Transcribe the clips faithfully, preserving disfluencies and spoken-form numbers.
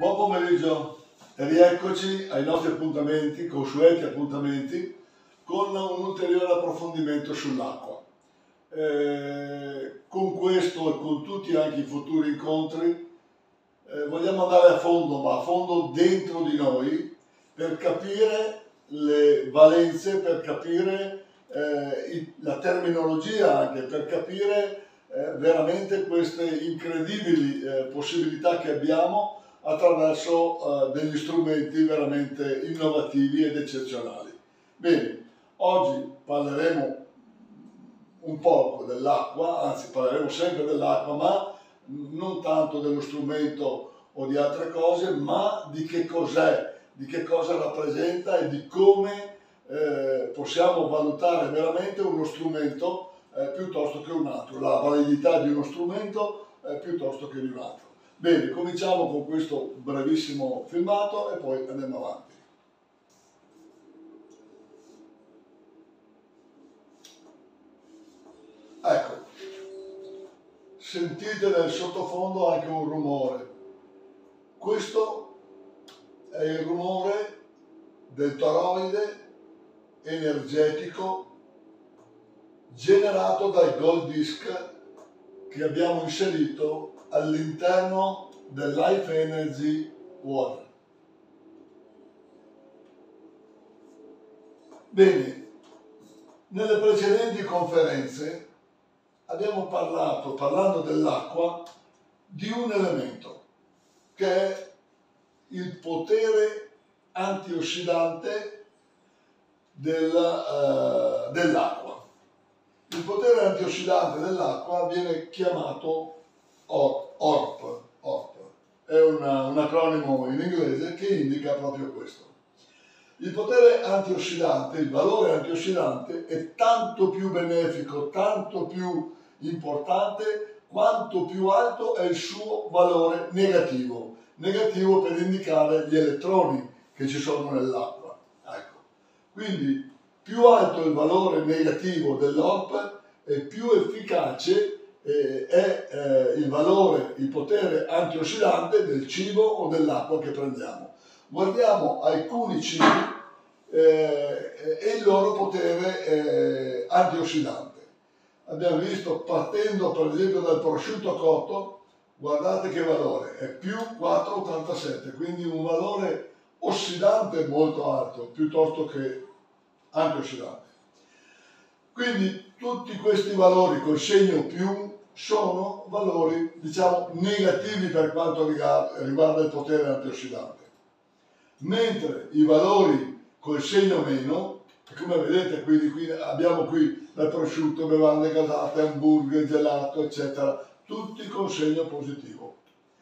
Buon pomeriggio e rieccoci ai nostri appuntamenti, consueti appuntamenti, con un ulteriore approfondimento sull'acqua. Eh, con questo e con tutti anche i futuri incontri eh, vogliamo andare a fondo, ma a fondo dentro di noi, per capire le valenze, per capire eh, i, la terminologia, anche per capire eh, veramente queste incredibili eh, possibilità che abbiamo attraverso uh, degli strumenti veramente innovativi ed eccezionali. Bene, oggi parleremo un poco dell'acqua, anzi parleremo sempre dell'acqua, ma non tanto dello strumento o di altre cose, ma di che cos'è, di che cosa rappresenta e di come eh, possiamo valutare veramente uno strumento eh, piuttosto che un altro, la validità di uno strumento eh, piuttosto che di un altro. Bene, cominciamo con questo brevissimo filmato e poi andiamo avanti. Ecco, sentite nel sottofondo anche un rumore. Questo è il rumore del toroide energetico generato dal gold disk che abbiamo inserito all'interno del Life Energy Water. Bene, nelle precedenti conferenze abbiamo parlato, parlando dell'acqua, di un elemento che è il potere antiossidante dell'acqua. Uh, dell'acqua. Il potere antiossidante dell'acqua viene chiamato O R P, O R P. È una, un acronimo in inglese che indica proprio questo. Il potere antiossidante, il valore antiossidante è tanto più benefico, tanto più importante quanto più alto è il suo valore negativo. Negativo per indicare gli elettroni che ci sono nell'acqua. Ecco. Quindi più alto è il valore negativo dell'O R P e più efficace Eh, è eh, il valore, il potere antiossidante del cibo o dell'acqua che prendiamo. Guardiamo alcuni cibi eh, e il loro potere eh, antiossidante. Abbiamo visto, partendo per esempio dal prosciutto cotto, guardate che valore, è più quattro virgola ottantasette, quindi un valore ossidante molto alto, piuttosto che antiossidante. Quindi tutti questi valori col segno più sono valori, diciamo, negativi per quanto riguarda il potere antiossidante. Mentre i valori col segno meno, come vedete, quindi qui abbiamo qui dal prosciutto, bevande gasate, hamburger, gelato, eccetera, tutti con segno positivo.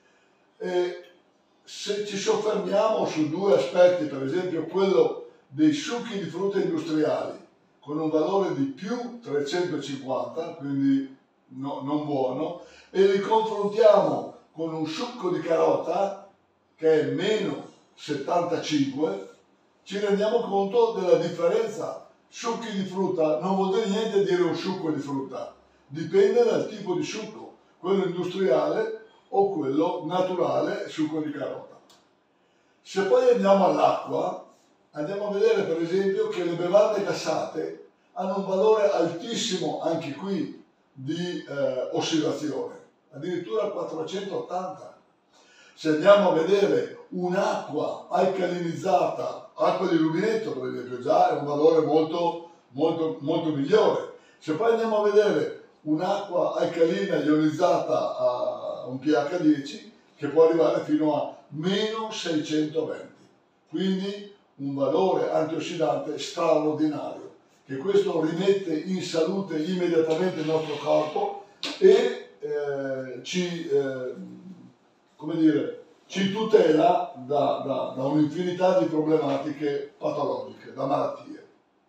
E se ci soffermiamo su due aspetti, per esempio quello dei succhi di frutta industriali, con un valore di più trecentocinquanta, quindi no, non buono, e li confrontiamo con un succo di carota che è meno settantacinque, ci rendiamo conto della differenza. Succhi di frutta non vuol dire niente dire un succo di frutta, dipende dal tipo di succo, quello industriale o quello naturale, succo di carota. Se poi andiamo all'acqua, andiamo a vedere per esempio che le bevande gassate hanno un valore altissimo anche qui di eh, ossidazione, addirittura quattrocentottanta. Se andiamo a vedere un'acqua alcalinizzata, acqua di rubinetto per esempio, già è un valore molto, molto, molto migliore. Se poi andiamo a vedere un'acqua alcalina ionizzata a un pH dieci, che può arrivare fino a meno seicentoventi. Quindi un valore antiossidante straordinario, che questo rimette in salute immediatamente il nostro corpo e eh, ci, eh, come dire, ci tutela da, da, da un'infinità di problematiche patologiche, da malattie.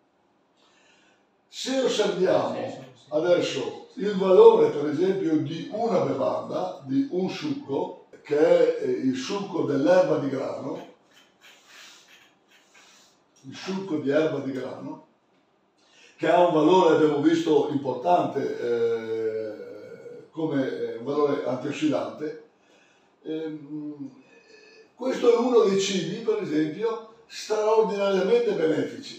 Se osserviamo adesso il valore, per esempio, di una bevanda, di un succo, che è il succo dell'erba di grano, il succo di erba di grano, che ha un valore, abbiamo visto, importante eh, come un valore antiossidante, ehm, Questo è uno dei cibi, per esempio, straordinariamente benefici.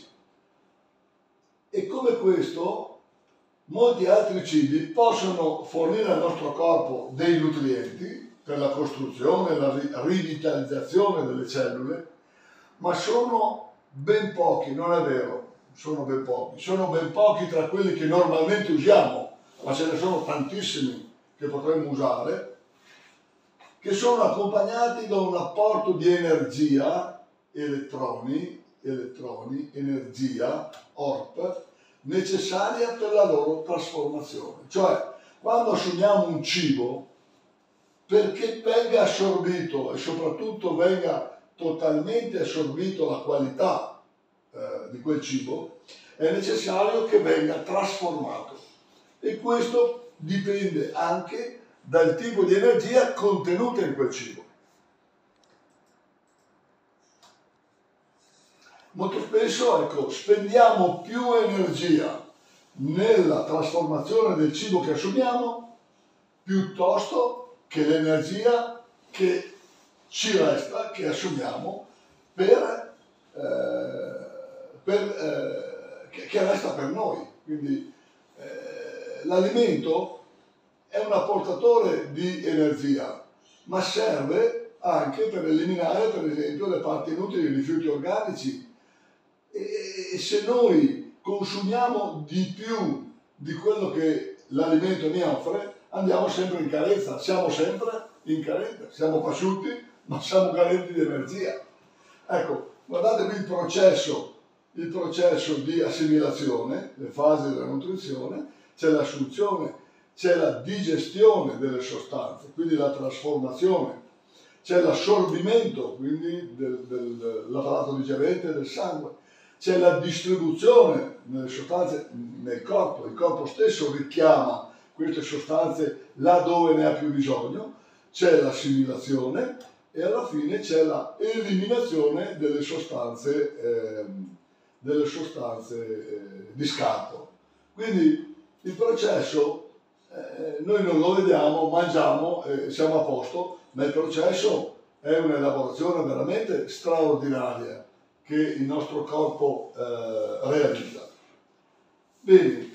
E come questo, molti altri cibi possono fornire al nostro corpo dei nutrienti per la costruzione e la rivitalizzazione delle cellule, ma sono ben pochi, non è vero, sono ben pochi, sono ben pochi tra quelli che normalmente usiamo, ma ce ne sono tantissimi che potremmo usare, che sono accompagnati da un apporto di energia, elettroni, elettroni, energia, O R P, necessaria per la loro trasformazione. Cioè, quando assumiamo un cibo, perché venga assorbito e soprattutto venga totalmente assorbito la qualità eh, di quel cibo, è necessario che venga trasformato. E questo dipende anche dal tipo di energia contenuta in quel cibo. Molto spesso, ecco, spendiamo più energia nella trasformazione del cibo che assumiamo piuttosto che l'energia che ci resta, che assumiamo, per, eh, per, eh, che, che resta per noi. Quindi eh, l'alimento è un apportatore di energia, ma serve anche per eliminare, per esempio, le parti inutili, i rifiuti organici. E se noi consumiamo di più di quello che l'alimento mi offre, andiamo sempre in carenza, siamo sempre in carenza, siamo pasciuti ma siamo carenti di energia. Ecco, guardate qui il processo, il processo di assimilazione, le fasi della nutrizione, c'è l'assunzione, c'è la digestione delle sostanze, quindi la trasformazione, c'è l'assorbimento, quindi del, del, dell'apparato digerente del sangue, c'è la distribuzione delle sostanze nel corpo, il corpo stesso richiama queste sostanze là dove ne ha più bisogno, c'è l'assimilazione e alla fine c'è la eliminazione delle sostanze, eh, delle sostanze eh, di scarto. Quindi il processo eh, noi non lo vediamo, mangiamo e siamo a posto, ma il processo è un'elaborazione veramente straordinaria che il nostro corpo eh, realizza. Bene,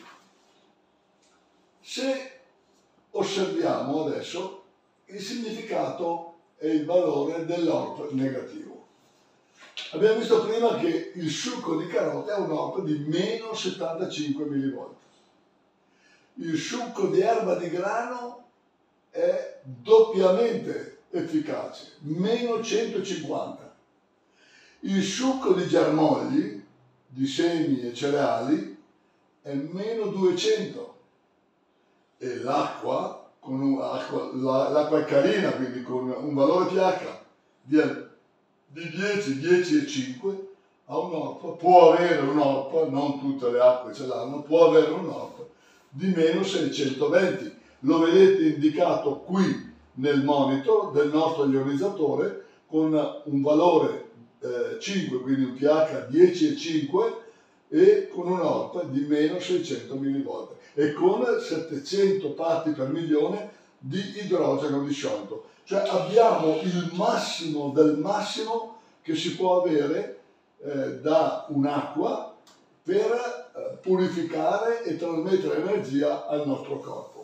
se osserviamo adesso il significato e il valore dell'O R P negativo. Abbiamo visto prima che il succo di carote ha un O R P di meno settantacinque millivolt. Il succo di erba di grano è doppiamente efficace, meno centocinquanta. Il succo di germogli, di semi e cereali, è meno duecento. E l'acqua, l'acqua è carina, quindi con un valore pH di, di dieci, dieci e cinque, ha un O R P, può avere un O R P, non tutte le acque ce l'hanno, può avere un O R P di meno seicentoventi. Lo vedete indicato qui nel monitor del nostro ionizzatore con un valore eh, cinque, quindi un pH dieci e cinque e con un O R P di meno seicento millivolt e con settecento parti per milione di idrogeno disciolto. Cioè abbiamo il massimo del massimo che si può avere eh, da un'acqua per eh, purificare e trasmettere energia al nostro corpo.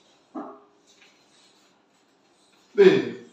Bene,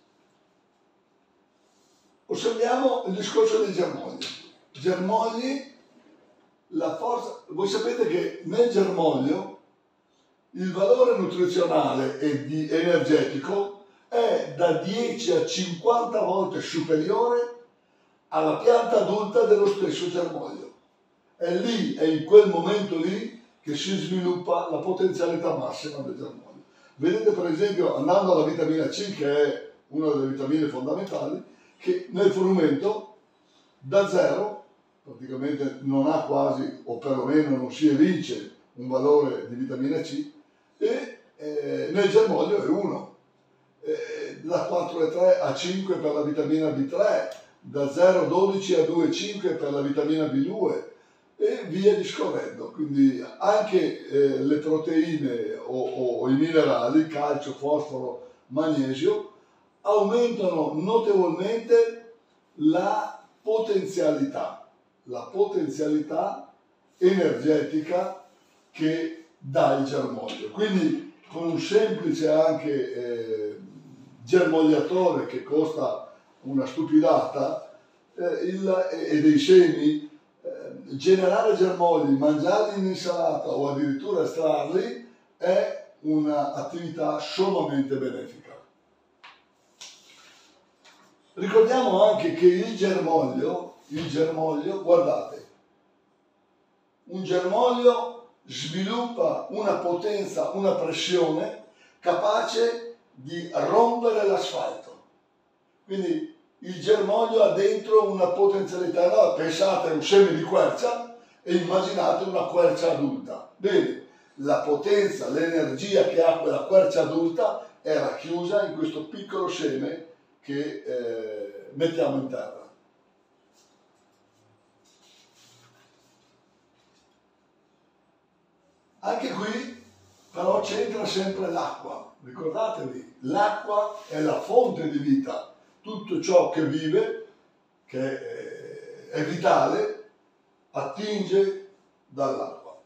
osserviamo il discorso dei germogli. Germogli, la forza, voi sapete che nel germoglio il valore nutrizionale e di energetico è da dieci a cinquanta volte superiore alla pianta adulta dello stesso germoglio. È lì, è in quel momento lì che si sviluppa la potenzialità massima del germoglio. Vedete per esempio, andando alla vitamina C, che è una delle vitamine fondamentali, che nel frumento da zero praticamente non ha quasi, o perlomeno non si evince un valore di vitamina C, e eh, nel germoglio è uno, eh, da quattro virgola tre a cinque per la vitamina B tre, da zero virgola dodici a due virgola cinque per la vitamina B due e via discorrendo. Quindi anche eh, le proteine o, o, o i minerali, calcio, fosforo, magnesio, aumentano notevolmente la potenzialità, la potenzialità energetica che dà il germoglio. Quindi con un semplice anche eh, germogliatore che costa una stupidata eh, il, e dei semi, eh, generare germogli, mangiarli in insalata o addirittura estrarli è un'attività sommamente benefica. Ricordiamo anche che il germoglio, il germoglio, guardate, un germoglio sviluppa una potenza, una pressione capace di rompere l'asfalto. Quindi il germoglio ha dentro una potenzialità enorme. Pensate a un seme di quercia e immaginate una quercia adulta. Bene, la potenza, l'energia che ha quella quercia adulta è racchiusa in questo piccolo seme che eh, mettiamo in terra. Anche qui però c'entra sempre l'acqua. Ricordatevi, l'acqua è la fonte di vita. Tutto ciò che vive, che è vitale, attinge dall'acqua.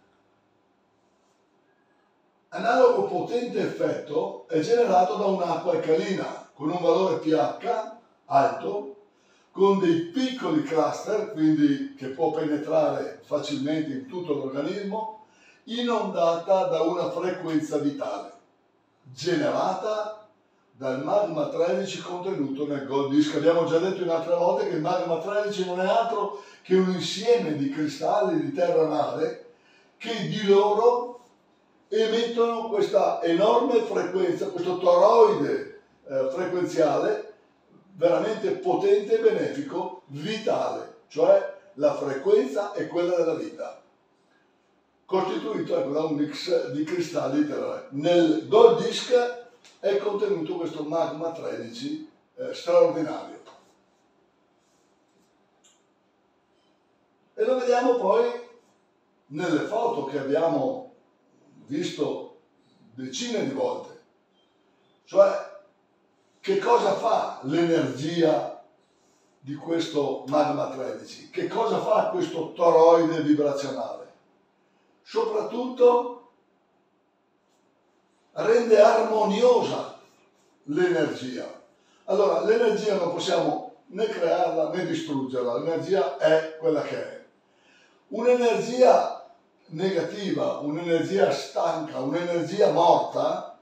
Analogo potente effetto è generato da un'acqua alcalina con un valore pH alto, con dei piccoli cluster, quindi che può penetrare facilmente in tutto l'organismo, inondata da una frequenza vitale, generata dal magma tredici contenuto nel Gold Disk. Abbiamo già detto in altre volte che il magma tredici non è altro che un insieme di cristalli di terra-mare che di loro emettono questa enorme frequenza, questo toroide eh, frequenziale veramente potente e benefico, vitale, cioè la frequenza è quella della vita, costituito ecco, da un mix di cristalli di terra. Nel Gold Disk è contenuto questo magma tredici eh, straordinario. E lo vediamo poi nelle foto che abbiamo visto decine di volte. Cioè, che cosa fa l'energia di questo magma tredici? Che cosa fa questo toroide vibrazionale? Soprattutto rende armoniosa l'energia. Allora, l'energia non possiamo né crearla né distruggerla, l'energia è quella che è. Un'energia negativa, un'energia stanca, un'energia morta,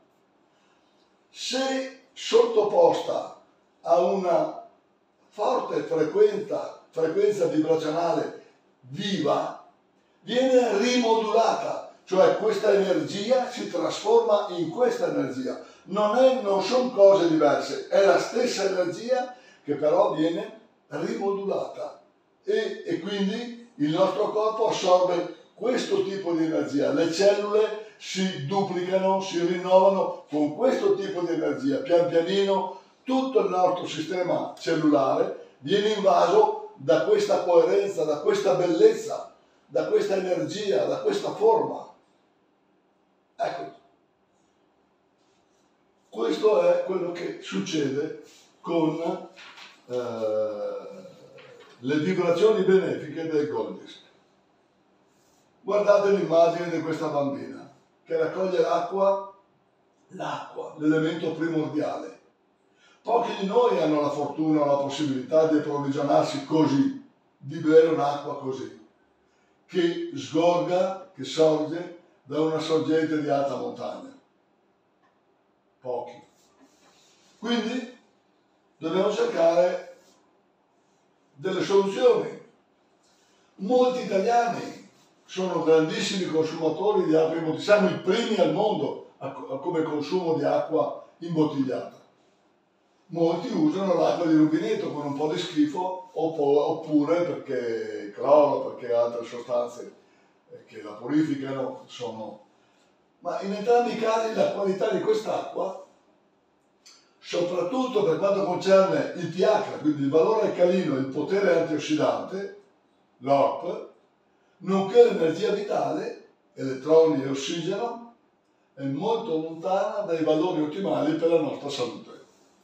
se sottoposta a una forte frequenza, frequenza vibrazionale viva, viene rimodulata, cioè questa energia si trasforma in questa energia. Non, è, non sono cose diverse, è la stessa energia che però viene rimodulata e, e quindi il nostro corpo assorbe questo tipo di energia. Le cellule si duplicano, si rinnovano con questo tipo di energia. Pian pianino tutto il nostro sistema cellulare viene invaso da questa coerenza, da questa bellezza, da questa energia, da questa forma. Ecco, questo è quello che succede con eh, le vibrazioni benefiche del Gold Disk. Guardate l'immagine di questa bambina che raccoglie l'acqua, l'acqua, l'elemento primordiale. Pochi di noi hanno la fortuna o la possibilità di approvvigionarsi così, di bere un'acqua così, che sgorga, che sorge da una sorgente di alta montagna. Pochi. Quindi dobbiamo cercare delle soluzioni. Molti italiani sono grandissimi consumatori di acqua imbottigliata, siamo i primi al mondo a, a come consumo di acqua imbottigliata. Molti usano l'acqua di rubinetto con un po' di schifo oppure perché cloro, perché altre sostanze che la purificano sono... Ma in entrambi i casi la qualità di quest'acqua, soprattutto per quanto concerne il pH, quindi il valore alcalino e il potere antiossidante, l'O R P, nonché l'energia vitale, elettroni e ossigeno, è molto lontana dai valori ottimali per la nostra salute.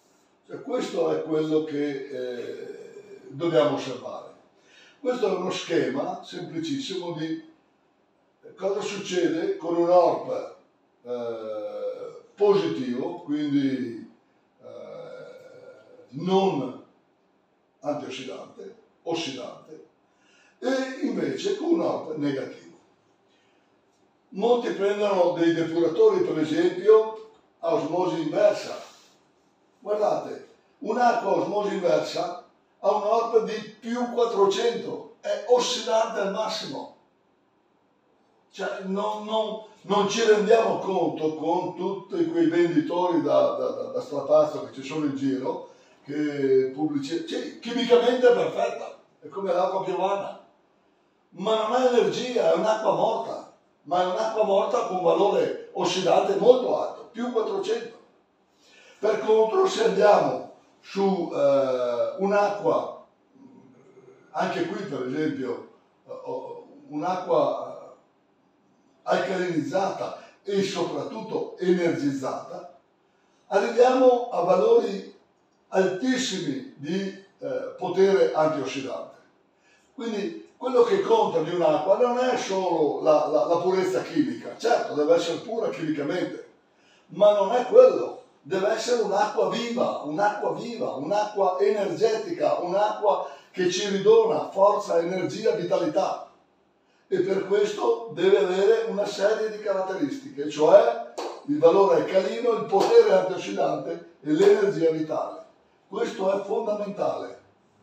E questo è quello che eh, dobbiamo osservare. Questo è uno schema semplicissimo di cosa succede con un O R P eh, positivo, quindi eh, non antiossidante, ossidante, e invece con un O R P negativo. Molti prendono dei depuratori, per esempio, a osmosi inversa. Guardate, un'acqua a osmosi inversa ha un O R P di più quattrocento, è ossidante al massimo. Cioè, non, non, non ci rendiamo conto con tutti quei venditori da, da, da, da strapazzo che ci sono in giro, che pubblici... cioè, chimicamente è perfetta, è come l'acqua piovana, ma non ha energia, è un'acqua morta, ma è un'acqua morta con valore ossidante molto alto, più quattrocento. Per contro, se andiamo su eh, un'acqua, anche qui per esempio, un'acqua alcalinizzata e soprattutto energizzata, arriviamo a valori altissimi di eh, potere antiossidante. Quindi quello che conta di un'acqua non è solo la, la, la purezza chimica, certo deve essere pura chimicamente, ma non è quello. Deve essere un'acqua viva, un'acqua viva, un'acqua energetica, un'acqua che ci ridona forza, energia, vitalità. E per questo deve avere una serie di caratteristiche, cioè il valore alcalino, il potere antiossidante e l'energia vitale. Questo è fondamentale.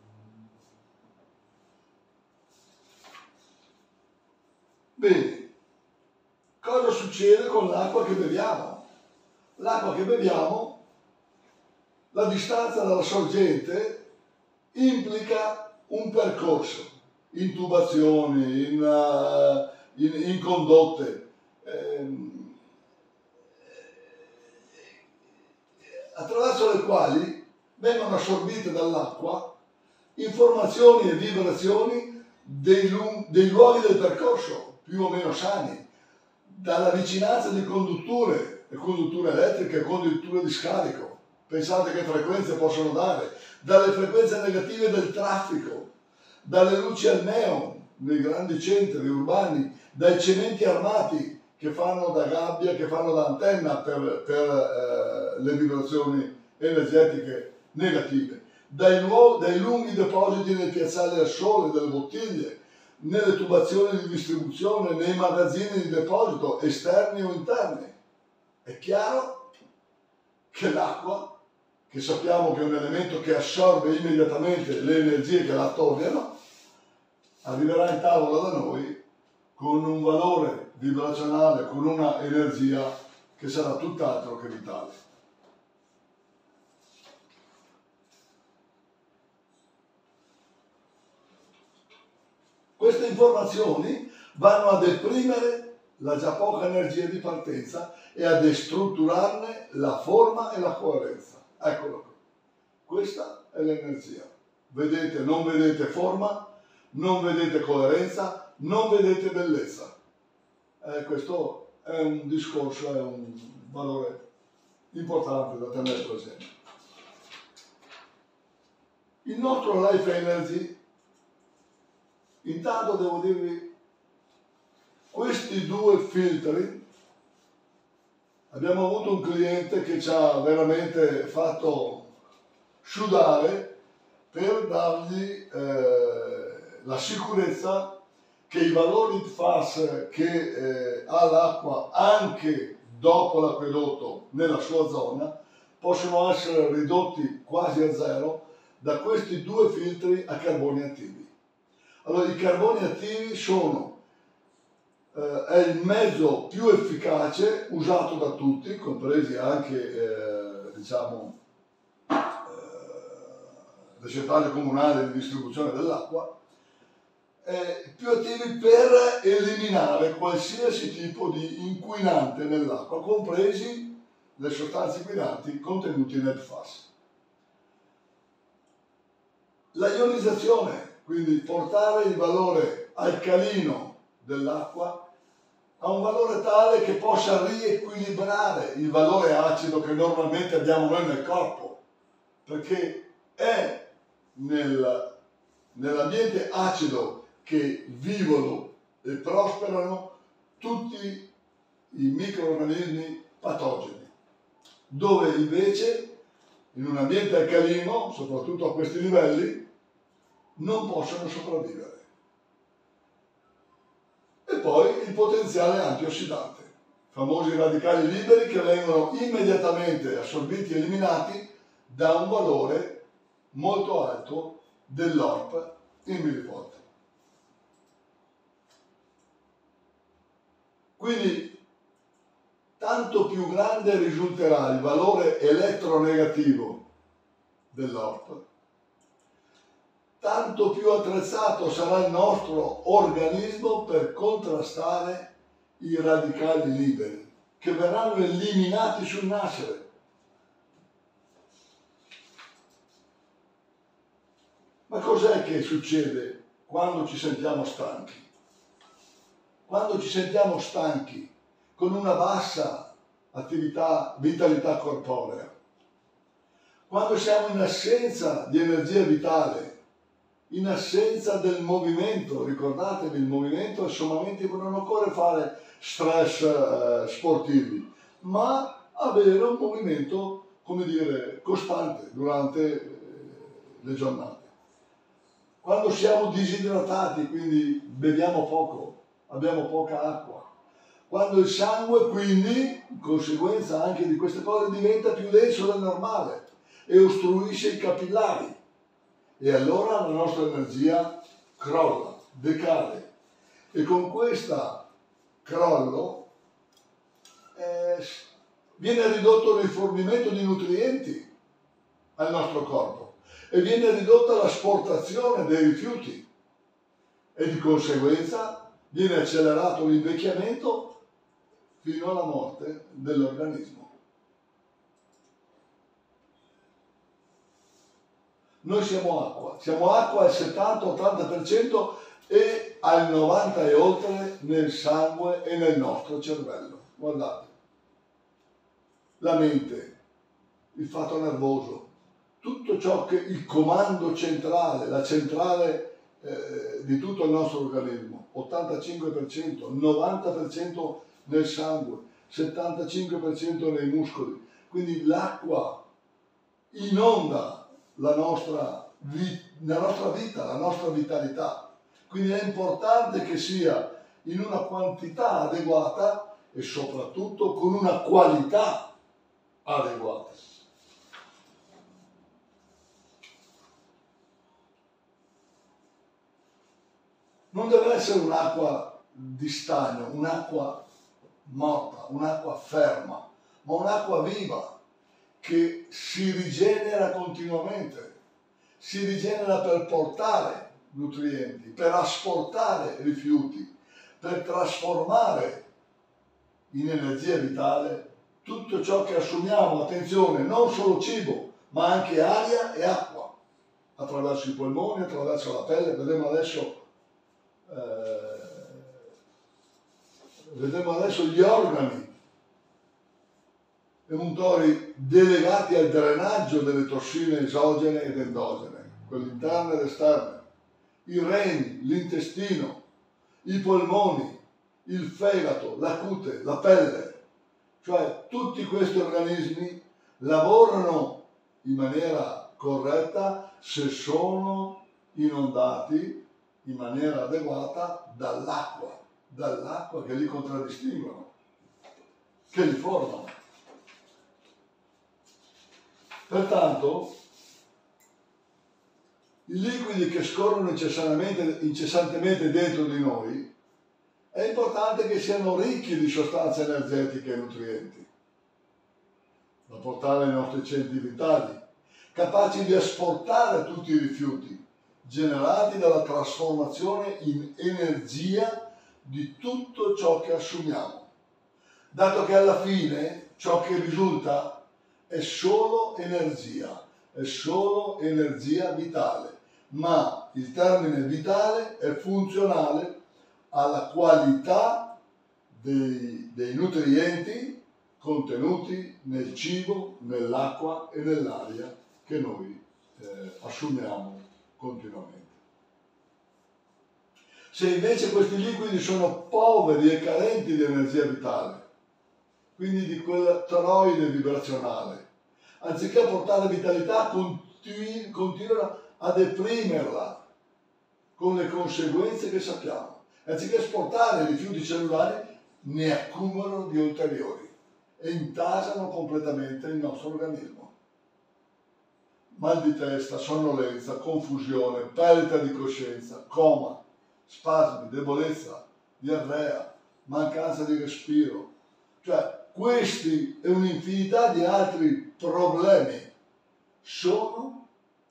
Bene, cosa succede con l'acqua che beviamo? L'acqua che beviamo, la distanza dalla sorgente implica un percorso, in tubazioni, in, uh, in, in condotte, ehm, attraverso le quali vengono assorbite dall'acqua informazioni e vibrazioni dei, dei luoghi del percorso, più o meno sani, dalla vicinanza di condutture, le condutture elettriche, condutture di scarico. Pensate che frequenze possono dare, dalle frequenze negative del traffico, dalle luci al neon nei grandi centri urbani, dai cementi armati che fanno da gabbia, che fanno da antenna per, per eh, le vibrazioni energetiche negative, dai, dai lunghi depositi nei piazzali al sole delle bottiglie, nelle tubazioni di distribuzione, nei magazzini di deposito, esterni o interni. È chiaro che l'acqua, che sappiamo che è un elemento che assorbe immediatamente le energie che la attorniano, arriverà in tavola da noi con un valore vibrazionale, con una energia che sarà tutt'altro che vitale. Queste informazioni vanno a deprimere la già poca energia di partenza e a destrutturarne la forma e la coerenza. Eccolo qui. Questa è l'energia. Vedete, non vedete forma, non vedete coerenza, non vedete bellezza. Eh, questo è un discorso, è un valore importante da tenere presente. Il nostro Life Energy, intanto devo dirvi, questi due filtri, abbiamo avuto un cliente che ci ha veramente fatto sudare per dargli eh, la sicurezza che i valori F A S che eh, ha l'acqua anche dopo l'acquedotto nella sua zona possono essere ridotti quasi a zero da questi due filtri a carboni attivi. Allora, i carboni attivi sono eh, è il mezzo più efficace usato da tutti, compresi anche eh, diciamo eh, le centrali comunali di distribuzione dell'acqua, eh, più attivi per eliminare qualsiasi tipo di inquinante nell'acqua, compresi le sostanze inquinanti contenute nel F A S. La ionizzazione, quindi portare il valore alcalino dell'acqua a un valore tale che possa riequilibrare il valore acido che normalmente abbiamo noi nel corpo, perché è nel, nell'ambiente acido che vivono e prosperano tutti i microrganismi patogeni, dove invece in un ambiente alcalino, soprattutto a questi livelli, non possono sopravvivere. E poi il potenziale antiossidante, famosi radicali liberi che vengono immediatamente assorbiti e eliminati da un valore molto alto dell'O R P in millivolt. Quindi tanto più grande risulterà il valore elettronegativo dell'O R P, tanto più attrezzato sarà il nostro organismo per contrastare i radicali liberi, che verranno eliminati sul nascere. Ma cos'è che succede quando ci sentiamo stanchi? Quando ci sentiamo stanchi, con una bassa attività, vitalità corporea, quando siamo in assenza di energia vitale, in assenza del movimento, ricordatevi, il movimento è sommamente, non occorre fare stress eh, sportivi, ma avere un movimento, come dire, costante durante eh, le giornate. Quando siamo disidratati, quindi beviamo poco, abbiamo poca acqua, quando il sangue, quindi, in conseguenza anche di queste cose, diventa più denso del normale e ostruisce i capillari, e allora la nostra energia crolla, decade, e con questo crollo eh, viene ridotto il rifornimento di nutrienti al nostro corpo e viene ridotta l'asportazione dei rifiuti e di conseguenza viene accelerato l'invecchiamento fino alla morte dell'organismo. Noi siamo acqua, siamo acqua al settanta ottanta per cento e al novanta per cento e oltre nel sangue e nel nostro cervello. Guardate, la mente, il fatto nervoso, tutto ciò che il comando centrale, la centrale eh, di tutto il nostro organismo, ottantacinque per cento, novanta per cento nel sangue, settantacinque per cento nei muscoli. Quindi l'acqua inonda la nostra, la nostra vita, la nostra vitalità. Quindi è importante che sia in una quantità adeguata e soprattutto con una qualità adeguata. Non deve essere un'acqua di stagno, un'acqua morta, un'acqua ferma, ma un'acqua viva che si rigenera continuamente, si rigenera per portare nutrienti, per asportare rifiuti, per trasformare in energia vitale tutto ciò che assumiamo, attenzione, non solo cibo, ma anche aria e acqua, attraverso i polmoni, attraverso la pelle. Vedremo adesso, eh, vedremo adesso gli organi emuntori delegati al drenaggio delle tossine esogene ed endogene, quelle interne ed esterne, i reni, l'intestino, i polmoni, il fegato, la cute, la pelle. Cioè tutti questi organismi lavorano in maniera corretta se sono inondati in maniera adeguata dall'acqua, dall'acqua che li contraddistinguono, che li formano. Pertanto, i liquidi che scorrono incessantemente, incessantemente dentro di noi, è importante che siano ricchi di sostanze energetiche e nutrienti, da portare ai nostri centri vitali, capaci di asportare tutti i rifiuti generati dalla trasformazione in energia di tutto ciò che assumiamo, dato che alla fine ciò che risulta è solo energia, è solo energia vitale, ma il termine vitale è funzionale alla qualità dei, dei nutrienti contenuti nel cibo, nell'acqua e nell'aria che noi eh, assumiamo continuamente. Se invece questi liquidi sono poveri e carenti di energia vitale, quindi di quel toroide vibrazionale, anziché portare vitalità, continu- continuano a deprimerla con le conseguenze che sappiamo. Anziché esportare i rifiuti cellulari, ne accumulano di ulteriori e intasano completamente il nostro organismo. Mal di testa, sonnolenza, confusione, perdita di coscienza, coma, spasmi, debolezza, diarrea, mancanza di respiro. Cioè, questi e un'infinità di altri problemi sono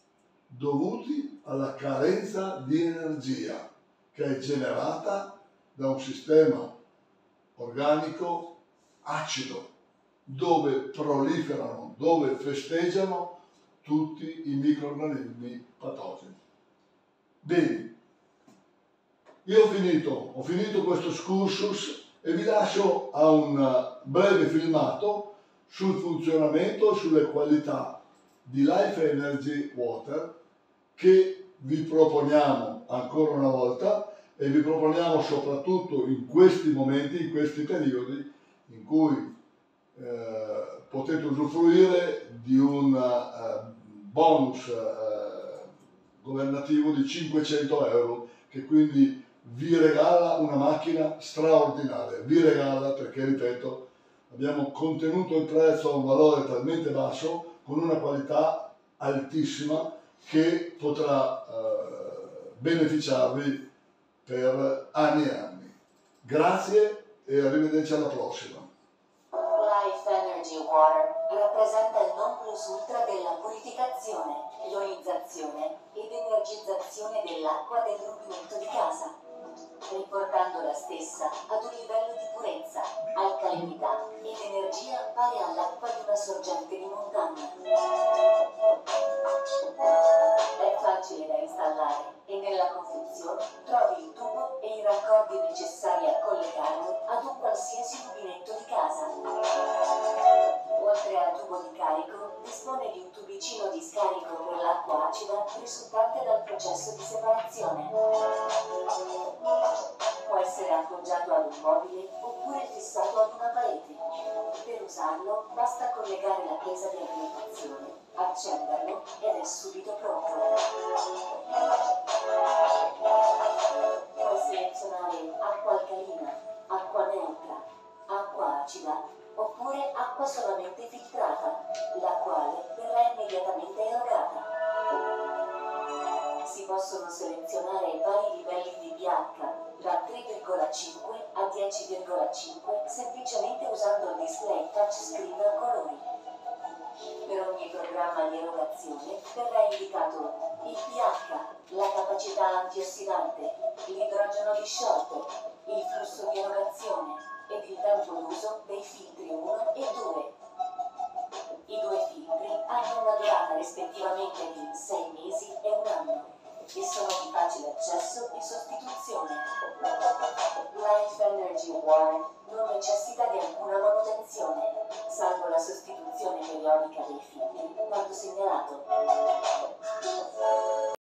dovuti alla carenza di energia che è generata da un sistema organico acido, dove proliferano, dove festeggiano tutti i microrganismi patogeni. Bene, io ho finito, ho finito questo excursus e vi lascio a un breve filmato sul funzionamento e sulle qualità di Life Energy Water che vi proponiamo ancora una volta e vi proponiamo soprattutto in questi momenti, in questi periodi in cui eh, potete usufruire di un eh, bonus eh, governativo di cinquecento euro che quindi vi regala una macchina straordinaria, vi regala perché, ripeto, abbiamo contenuto il prezzo a un valore talmente basso con una qualità altissima che potrà eh, beneficiarvi per anni e anni. Grazie e arrivederci alla prossima. Life Energy Water rappresenta il non plus ultra della purificazione, ionizzazione ed energizzazione dell'acqua del rubinetto di casa, riportando la stessa ad un livello di purezza, alcalinità ed energia pari all'acqua di una sorgente di montagna. È facile da installare e nella confezione trovi il tubo e i raccordi necessari a collegarlo ad un qualsiasi rubinetto di casa. Oltre al tubo di carico, dispone di un tubicino di scarico per l'acqua acida risultante dal processo di separazione. Può essere appoggiato ad un mobile oppure fissato ad una parete. Per usarlo basta collegare la presa di alimentazione, accenderlo ed è subito pronto. Puoi selezionare acqua alcalina, acqua neutra, acqua acida oppure acqua solamente filtrata, la quale verrà immediatamente erogata. Si possono selezionare vari livelli di pH, da tre virgola cinque a dieci virgola cinque, semplicemente usando il display touchscreen a colori. Per ogni programma di erogazione verrà indicato il pH, la capacità antiossidante, l'idrogeno disciolto, il flusso di erogazione ed il tempo d'uso dei filtri uno e due. I due filtri hanno una durata rispettivamente di sei mesi e un anno e sono di facile accesso e sostituzione. Life Energy Water non necessita di alcuna manutenzione, salvo la sostituzione periodica dei filtri quando segnalato.